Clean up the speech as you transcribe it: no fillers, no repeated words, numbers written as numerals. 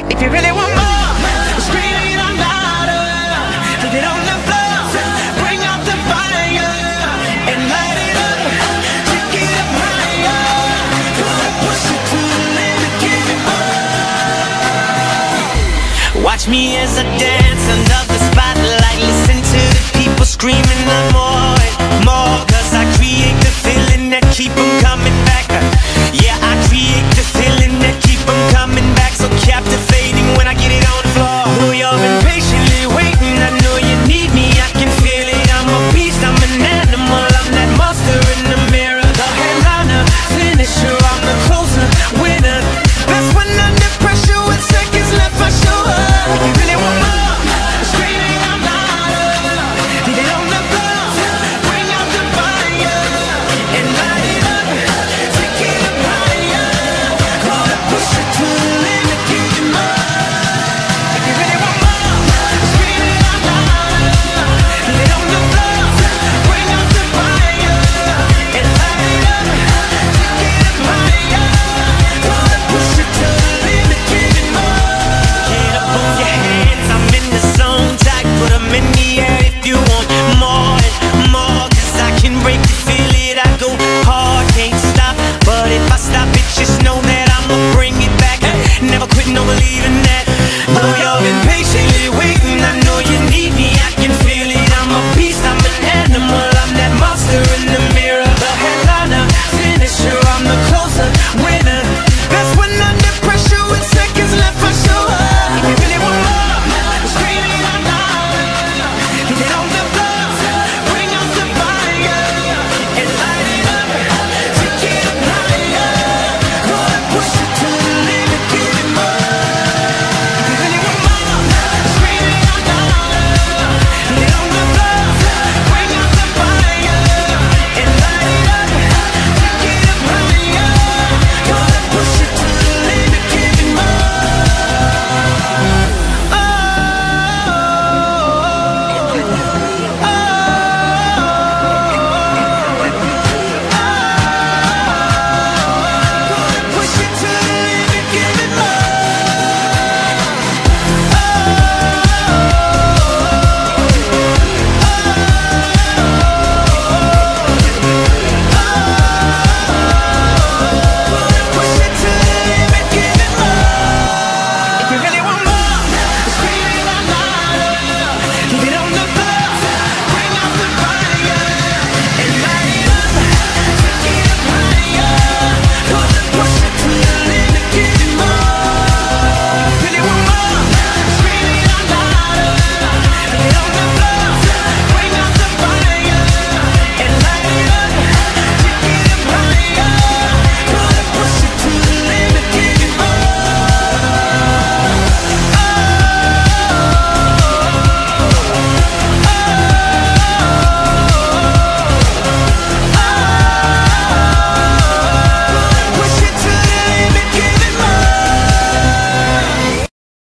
If you really want more, scream it out louder. Leave it on the floor, bring out the fire and light it up, take it up higher. Gonna push it to the limit, give it more. Watch me as I dance under the spotlight. Listen to the people screaming the more and more, 'cause I create the feeling that keep them coming back. Yeah, I create the feeling that keep them coming back. So captivating when I get it on the floor. Know you're impatiently waiting, I know you need me, I can feel it. I'm a beast, I'm an animal, I'm that monster in the mirror. The headliner, finisher, I'm the closer, winner. Best when under pressure with seconds left for sure. If you really want more, scream it out louder. Leave it on the floor, bring out the fire and light it up, take it up higher. Gonna push it to the limit, give it more. If you really want more, scream it out louder. Leave it on the floor, bring out the fire and light it up, take it up higher. Gonna push it to the limit, give it more. Get up on your hands, I'm in the zone. Tight, put 'em in the air if you want more and more. 'Cause I can break it, feel it, I go hard, can't stop. But if I stop it, just know that I'ma bring it back. Never quit, no believe.